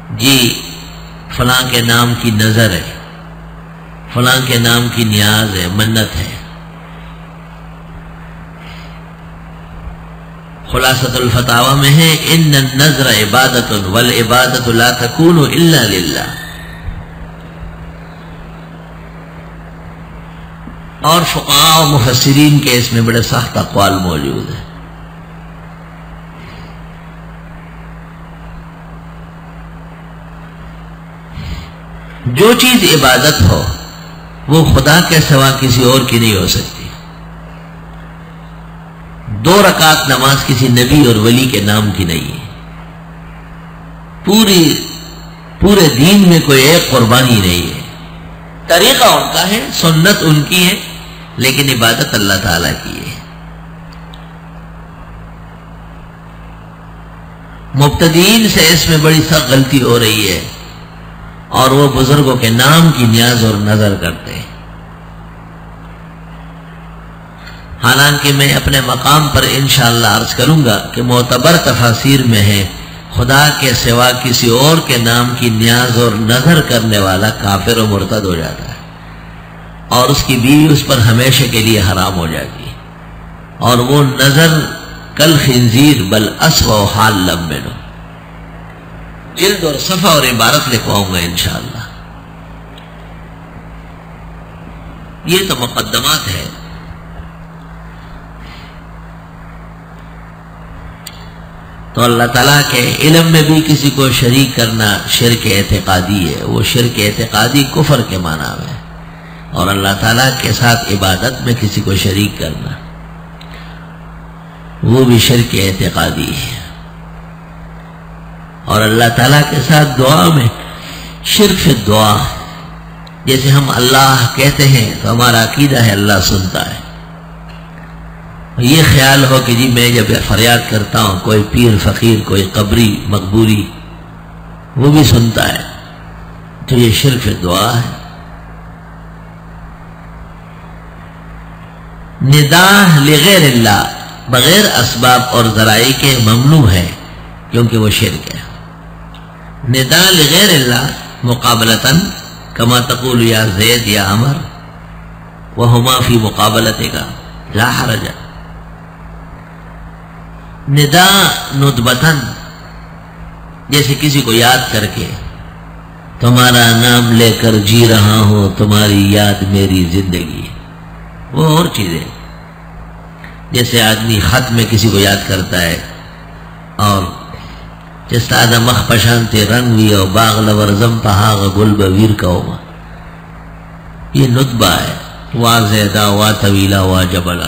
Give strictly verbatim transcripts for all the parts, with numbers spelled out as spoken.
جی فلاں کے نام کی نظر ہے، فلاں کے نام کی نیاز ہے، منت ہے. خلاصۃ الفتاوی میں ہے ان النذر عبادت والعبادت لا تکون الا للہ. اور فقہاء و مفسرین کے اس میں بڑے سخت اقوال موجود ہیں. جو چیز عبادت ہو وہ خدا کے سوا کسی اور کی نہیں ہو سکتی. دو رکعت نماز کسی نبی اور ولی کے نام کی نہیں ہے. پوری پورے دین میں کوئی ایک قربانی نہیں ہے. طریقہ ان کا ہے، سنت ان کی ہے، لیکن عبادت اللہ تعالیٰ کی ہے. مبتدئین سے اس میں بڑی سخت غلطی ہو رہی ہے اور وہ بزرگوں کے نام کی نیاز اور نظر کرتے ہیں. حالانکہ میں اپنے مقام پر انشاءاللہ عرض کروں گا کہ معتبر تفاسیر میں ہے خدا کے سوا کسی اور کے نام کی نیاز اور نظر کرنے والا کافر و مرتد ہو جاتا ہے اور اس کی بیوی اس پر ہمیشہ کے لیے حرام ہو جاتی ہے، اور وہ نظر کل خنزیر بل اسوأ حال لم منه. جلد اور صفحہ اور عبارت لکھواؤں گا انشاءاللہ. یہ تو مقدمات ہے. تو اللہ تعالیٰ کے علم میں بھی کسی کو شریک کرنا شرک اعتقادی ہے. وہ شرک اعتقادی کفر کے معنی میں ہے، اور اللہ تعالیٰ کے ساتھ عبادت میں کسی کو شریک کرنا وہ بھی شرک اعتقادی ہے. اور اللہ تعالیٰ کے ساتھ دعا میں شرک فی دعا، جیسے ہم اللہ کہتے ہیں تو ہمارا عقیدہ ہے اللہ سنتا ہے. یہ خیال ہو کہ جی میں جب فریاد کرتا ہوں کوئی پیر فقیر کوئی قبری مقبوری وہ بھی سنتا ہے، تو یہ شرک فی دعا ہے. ندا لغیر اللہ بغیر اسباب اور ذرائع کے ممنوع ہے کیونکہ وہ شرک ہے. ندا لغیر اللہ مقابلتاً کما تقول یا زید یا عمر وہما فی مقابلتک لا حرج. ندا ندبتاً جیسے کسی کو یاد کر کے تمہارا نام لے کر جی رہا ہوں تمہاری یاد میری زندگی، وہ اور چیزیں. جیسے آدمی خط میں کسی کو یاد کرتا ہے اور جس آدم مخ پشانتے رنگ بھی اور باغ لور زم پہاغ گل بویر کا ہوگا، یہ ندبہ ہے. وا زیدہ وا طویلہ وا جبلہ،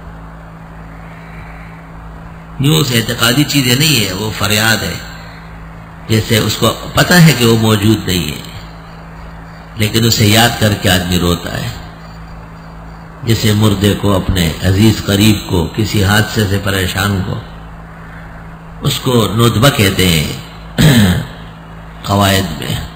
یہ اس اعتقادی چیزیں نہیں ہے، وہ فریاد ہے. جیسے اس کو پتہ ہے کہ وہ موجود نہیں ہے لیکن اسے یاد کر کے آدمی روتا ہے. جیسے مردے کو اپنے عزیز قریب کو کسی حادثے سے پریشان کو، اس کو ندبہ کہتے ہیں قواعد میں.